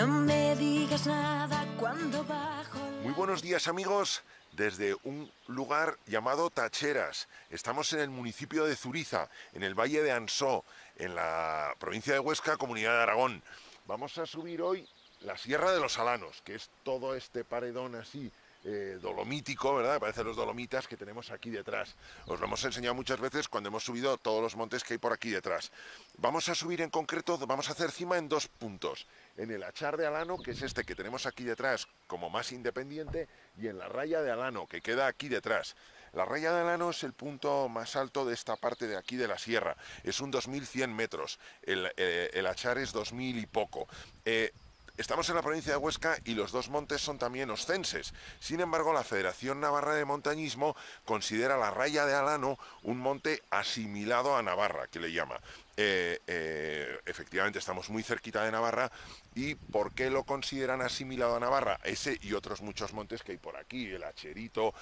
No me digas nada cuando bajo. Muy buenos días, amigos, desde un lugar llamado Tacheras. Estamos en el municipio de Zuriza, en el Valle de Ansó, en la provincia de Huesca, Comunidad de Aragón. Vamos a subir hoy la Sierra de los Alanos, que es todo este paredón así dolomítico, ¿verdad? Parecen los dolomitas que tenemos aquí detrás. Os lo hemos enseñado muchas veces cuando hemos subido todos los montes que hay por aquí detrás. Vamos a subir en concreto, vamos a hacer cima en dos puntos. En el Achar de Alano, que es este que tenemos aquí detrás como más independiente, y en la Raya de Alano, que queda aquí detrás. La Raya de Alano es el punto más alto de esta parte de aquí de la sierra. Es un 2100 metros. El Achar es 2000 y poco. Estamos en la provincia de Huesca y los dos montes son también oscenses. Sin embargo, la Federación Navarra de Montañismo considera la Raya de Alano un monte asimilado a Navarra, que le llama. Efectivamente, estamos muy cerquita de Navarra. ¿Y por qué lo consideran asimilado a Navarra? Ese y otros muchos montes que hay por aquí, el Acherito,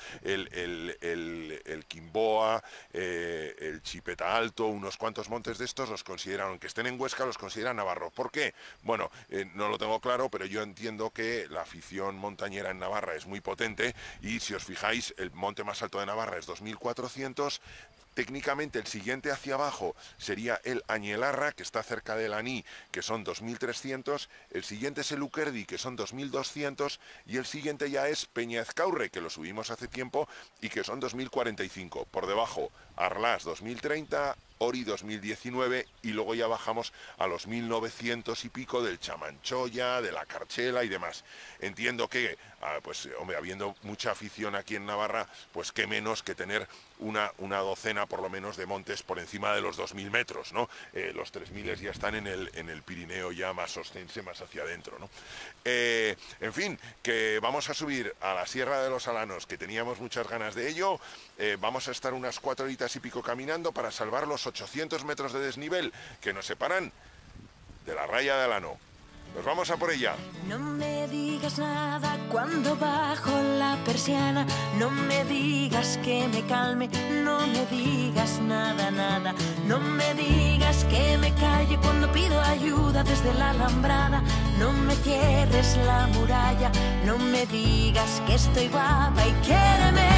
el Quimboa, el Chipeta Alto, unos cuantos montes de estos los consideran, aunque estén en Huesca, los consideran navarros. ¿Por qué? Bueno, no lo tengo claro, pero yo entiendo que la afición montañera en Navarra es muy potente y si os fijáis, el monte más alto de Navarra es 2400. Técnicamente el siguiente hacia abajo sería el Añelarra, que está cerca del Aní, que son 2300, el siguiente es el Uquerdi, que son 2200, y el siguiente ya es Peñaezcaurre, que lo subimos hace tiempo, y que son 2045. Por debajo, Arlás 2030, Ori 2019, y luego ya bajamos a los 1900 y pico del Chamanchoya, de la Carchela y demás. Entiendo que, pues hombre, habiendo mucha afición aquí en Navarra, pues qué menos que tener una docena por lo menos de montes por encima de los 2000 metros, ¿no? Los 3000 ya están en el Pirineo ya más oscense, más hacia adentro, ¿no? En fin, que vamos a subir a la Sierra de los Alanos, que teníamos muchas ganas de ello. Vamos a estar unas 4 horitas y pico caminando para salvar los 800 metros de desnivel que nos separan de la Raya de Alano. Nos vamos a por ella. No me digas nada cuando bajo la persiana. No me digas que me calme. No me digas nada, nada. No me digas que me calle cuando pido ayuda desde la alambrada. No me cierres la muralla. No me digas que estoy guapa y quiéreme.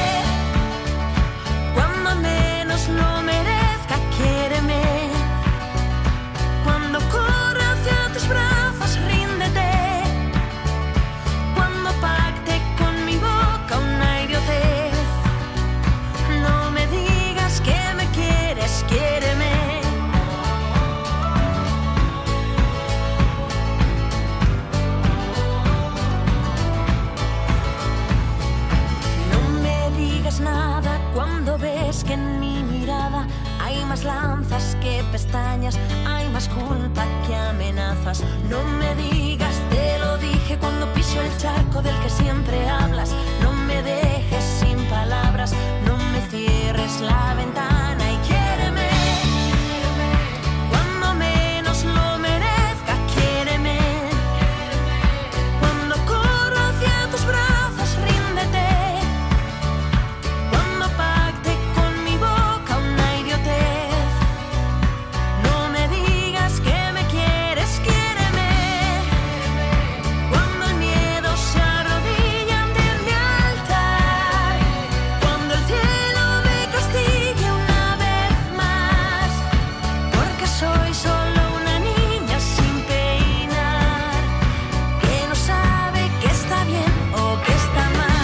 Cuando menos lo merezca, quiéreme. Cuando corra hacia tus brazos, ríndete. Cuando pacte con mi boca una idiotez. No me digas que me quieres, quiéreme. No me digas nada cuando ves que en mi mirada hay más lanzas que pestañas, hay más culpa que amenazas. No me digas, te lo dije cuando piso el charco del que siempre hablas. No me dejes sin palabras, no me cierres la ventana y quiéreme. Cuando menos lo merezca, quiéreme. Cuando corro hacia tus brazos, ríndete. Cuando pacte con mi boca una idiotez. No me digas que me quieres, quiéreme. Cuando el miedo se arrodilla ante mi altar. Cuando el cielo me castigue una vez más. Porque soy solo una niña sin peinar, que no sabe que está bien o que está mal.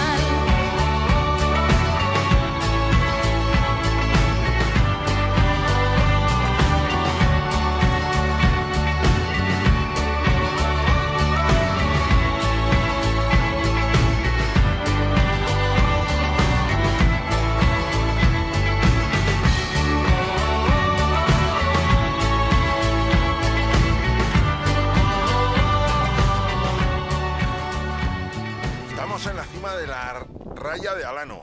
Estamos en la cima de la Raya de Alano,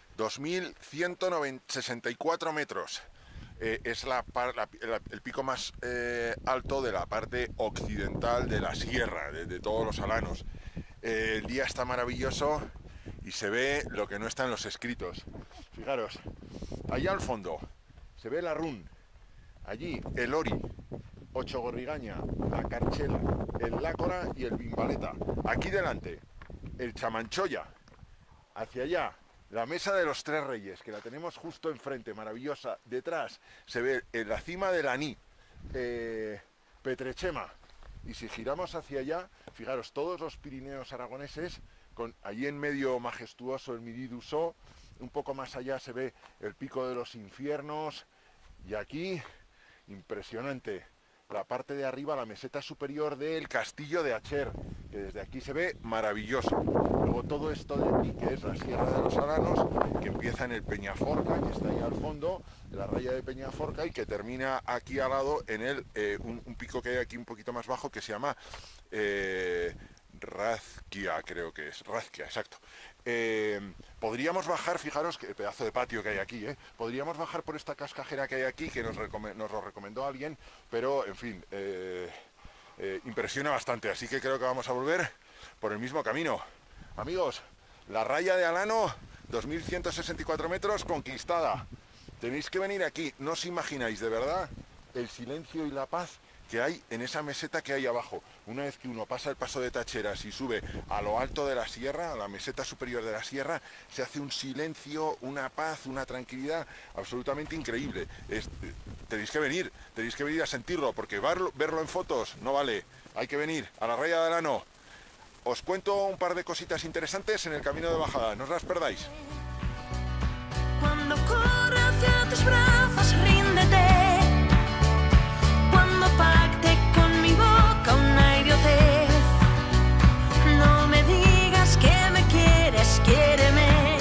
2164 metros. Es el pico más alto de la parte occidental de la sierra, de todos los alanos. El día está maravilloso y se ve lo que no está en los escritos. Fijaros, allá al fondo se ve la Run, allí el Ori, Ochogorrigaña, la Carchela, el Lácora y el Bimbaleta. Aquí delante, el Chamanchoya. Hacia allá, la Mesa de los Tres Reyes, que la tenemos justo enfrente, maravillosa. Detrás se ve en la cima del Aní, Petrechema. Y si giramos hacia allá, fijaros, todos los Pirineos aragoneses, con allí en medio majestuoso el Midi d'Ussó, un poco más allá se ve el Pico de los Infiernos, y aquí, impresionante, la parte de arriba, la meseta superior del Castillo de Acher, que desde aquí se ve maravilloso. Luego todo esto de aquí, que es la Sierra de los Aranos, que empieza en el Peñaforca, que está ahí al fondo, en la raya de Peñaforca, y que termina aquí al lado en el un pico que hay aquí un poquito más bajo, que se llama Razquia, creo que es, Razquia, exacto. Podríamos bajar, fijaros que pedazo de patio que hay aquí, podríamos bajar por esta cascajera que hay aquí, que nos lo recomendó alguien, pero en fin, impresiona bastante, así que creo que vamos a volver por el mismo camino. Amigos, la raya de Alano, 2164 metros, conquistada. Tenéis que venir aquí, no os imagináis de verdad el silencio y la paz que hay en esa meseta que hay abajo. Una vez que uno pasa el paso de Tacheras y sube a lo alto de la sierra, a la meseta superior de la sierra, se hace un silencio, una paz, una tranquilidad absolutamente increíble. Tenéis que venir a sentirlo, porque verlo en fotos no vale. Hay que venir a la raya de Alano. Os cuento un par de cositas interesantes en el camino de bajada, no os las perdáis. Cuando corre hacia tus brazos, ríndete. Cuando pacte con mi boca una idiotez, no me digas que me quieres, quiéreme.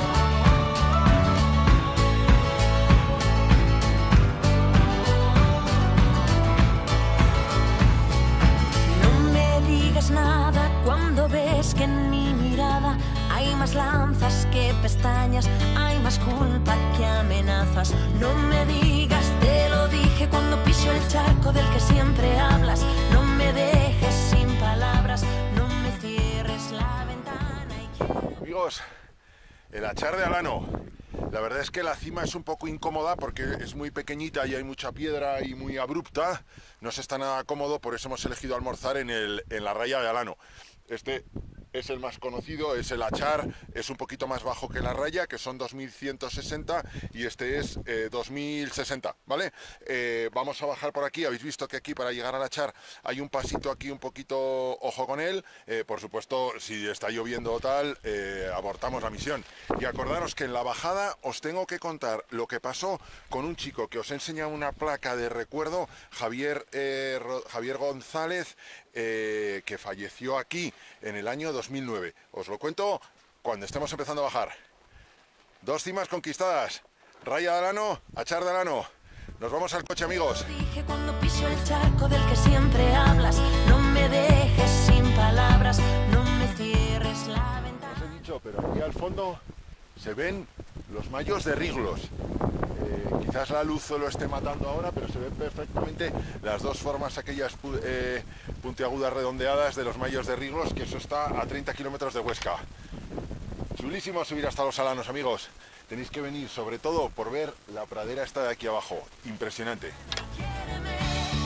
No me digas nada cuando ves que en mi mirada hay más lanzas que pestañas, hay más culpa que amenazas. No me digas, te lo dije cuando piso el charco del que siempre hablas. No me dejes sin palabras, no me cierres la ventana y... Amigos, el Achar de Alano. La verdad es que la cima es un poco incómoda porque es muy pequeñita y hay mucha piedra y muy abrupta. No se está nada cómodo, por eso hemos elegido almorzar en la raya de Alano. Este es el más conocido, es el Achar, es un poquito más bajo que la raya, que son 2160, y este es 2060, ¿vale? Vamos a bajar por aquí. Habéis visto que aquí para llegar al Achar hay un pasito aquí un poquito, ojo con él. Por supuesto, si está lloviendo o tal, abortamos la misión. Y acordaros que en la bajada os tengo que contar lo que pasó con un chico que os he enseñado una placa de recuerdo, Javier González, que falleció aquí en el año 2009. Os lo cuento cuando estemos empezando a bajar. 2 cimas conquistadas, raya de Alano, Achar de Alano. Nos vamos al coche, amigos. Dije cuando piso el charco del que siempre hablas, no me dejes sin palabras, no me cierres la ventana. Os he dicho, pero aquí al fondo se ven los mayos de Riglos. Quizás la luz lo esté matando ahora, pero se ven perfectamente las dos formas, aquellas puntiagudas redondeadas de los mayos de Riglos, que eso está a 30 kilómetros de Huesca. Chulísimo subir hasta los Alanos, amigos. Tenéis que venir, sobre todo, por ver la pradera esta de aquí abajo. Impresionante. Quiéreme,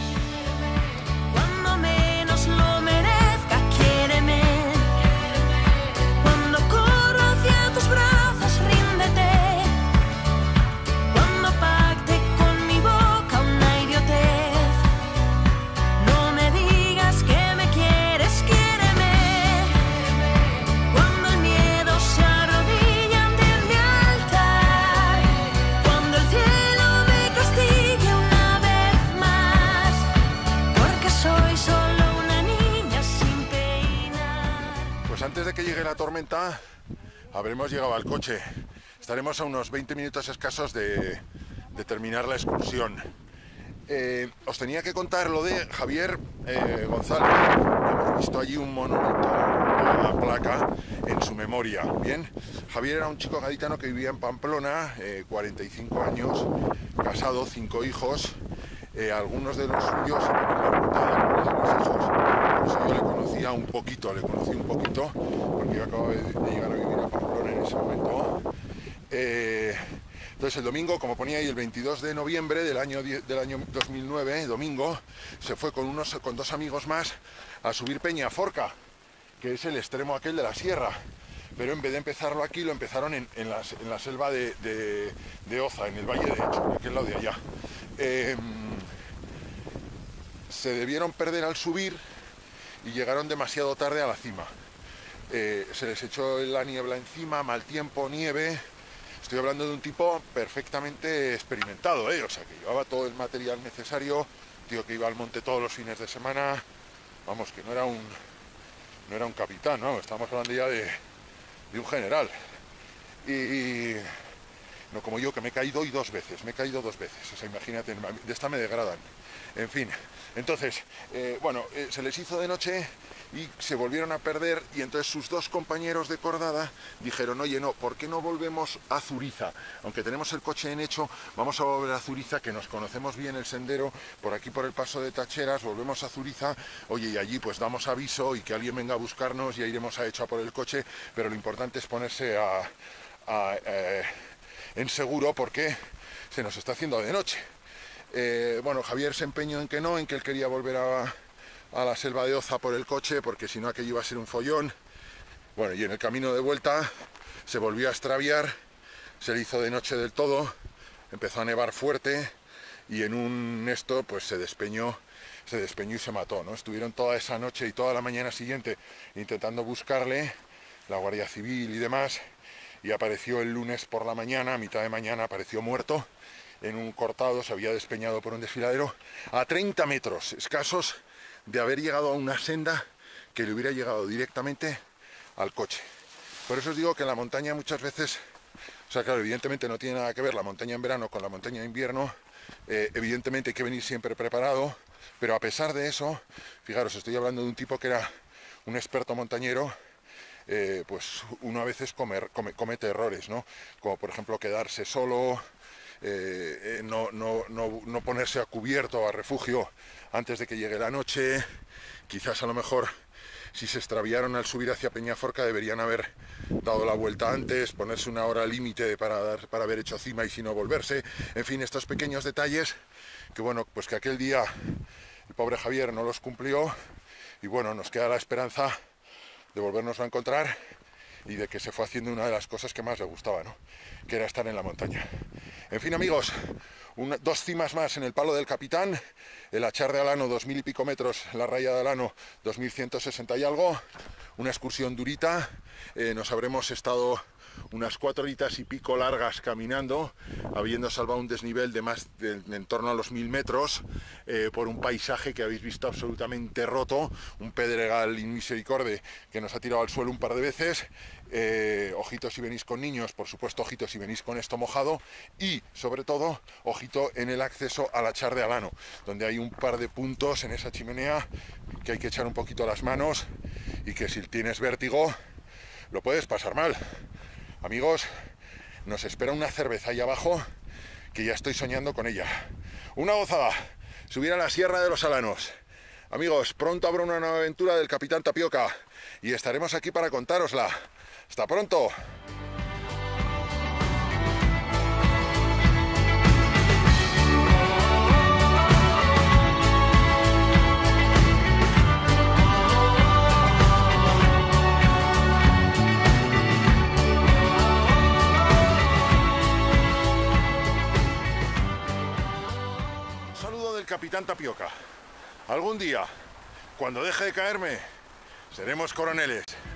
cuando menos lo merezca, quiéreme. Cuando corro hacia tus brazos, ríndete. Cuando pacte con mi boca una idiotez, no me digas que me quieres, quiéreme. Cuando el miedo se arrodilla ante mi altar, cuando el cielo me castigue una vez más, porque soy solo una niña sin peinar. Pues antes de que llegue la tormenta, habremos llegado al coche. Estaremos a unos 20 minutos escasos de terminar la excursión. Os tenía que contar lo de Javier González. Hemos visto allí un monumento, una placa en su memoria. Bien, Javier era un chico gaditano que vivía en Pamplona, 45 años, casado, 5 hijos. Algunos de los suyos se ponen la ruta de algunos de los hijos. Por eso yo le conocí un poquito, porque yo acababa de llegar a vivir a Pamplona en ese momento. Entonces el domingo, como ponía ahí, el 22 de noviembre del año 2009, domingo, se fue con dos amigos más a subir Peñaforca, que es el extremo aquel de la sierra. Pero en vez de empezarlo aquí, lo empezaron en la selva de Oza, en el Valle de Hecho, en aquel lado de allá. Se debieron perder al subir y llegaron demasiado tarde a la cima. Se les echó la niebla encima, mal tiempo, nieve. Estoy hablando de un tipo perfectamente experimentado, o sea, que llevaba todo el material necesario, tío que iba al monte todos los fines de semana, vamos, que no era un capitán, ¿no? Estamos hablando ya de un general. Y no como yo, que me he caído hoy 2 veces, o sea, imagínate, de esta me degradan. En fin, entonces, se les hizo de noche y se volvieron a perder, y entonces sus 2 compañeros de cordada dijeron, oye, no, ¿por qué no volvemos a Zuriza? Aunque tenemos el coche en Hecho, vamos a volver a Zuriza, que nos conocemos bien el sendero, por aquí por el paso de Tacheras, volvemos a Zuriza, oye, y allí pues damos aviso y que alguien venga a buscarnos y iremos a Hecho a por el coche, pero lo importante es ponerse en seguro porque se nos está haciendo de noche. Javier se empeñó en que no, en que él quería volver a la selva de Oza por el coche, porque si no aquello iba a ser un follón. Bueno, y en el camino de vuelta se volvió a extraviar, se le hizo de noche del todo, empezó a nevar fuerte y en un esto pues se despeñó y se mató, ¿no? Estuvieron toda esa noche y toda la mañana siguiente intentando buscarle, la Guardia Civil y demás, y apareció el lunes por la mañana, a mitad de mañana apareció muerto en un cortado, se había despeñado por un desfiladero a 30 metros escasos de haber llegado a una senda que le hubiera llegado directamente al coche. Por eso os digo que en la montaña muchas veces, o sea, claro, evidentemente no tiene nada que ver la montaña en verano con la montaña en invierno, evidentemente hay que venir siempre preparado, pero a pesar de eso, fijaros, estoy hablando de un tipo que era un experto montañero, pues uno a veces comete errores, ¿no? Como por ejemplo quedarse solo, no ponerse a cubierto, a refugio antes de que llegue la noche. Quizás a lo mejor si se extraviaron al subir hacia Peñaforca deberían haber dado la vuelta antes, ponerse una hora límite para haber hecho cima y si no volverse. En fin, estos pequeños detalles que bueno, pues que aquel día el pobre Javier no los cumplió y bueno, nos queda la esperanza de volvernos a encontrar y de que se fue haciendo una de las cosas que más le gustaba, ¿no? Que era estar en la montaña. En fin, amigos, 2 cimas más en el Palo del Capitán, el Achar de Alano, 2000 y pico metros, la Raya de Alano, 2160 y algo, una excursión durita, nos habremos estado unas 4 horitas y pico largas caminando, habiendo salvado un desnivel de en torno a los 1000 metros, por un paisaje que habéis visto absolutamente roto, un pedregal inmisericorde que nos ha tirado al suelo un par de veces. Ojito si venís con niños, por supuesto, ojito si venís con esto mojado y, sobre todo, ojito en el acceso al Achar de Alano, donde hay un par de puntos en esa chimenea que hay que echar un poquito las manos y que si tienes vértigo lo puedes pasar mal. Amigos, nos espera una cerveza ahí abajo que ya estoy soñando con ella. Una gozada, subir a la Sierra de los Alanos. Amigos, pronto habrá una nueva aventura del Capitán Tapioca y estaremos aquí para contárosla. ¡Hasta pronto! Capitán Tapioca. Algún día, cuando deje de caerme, seremos coroneles.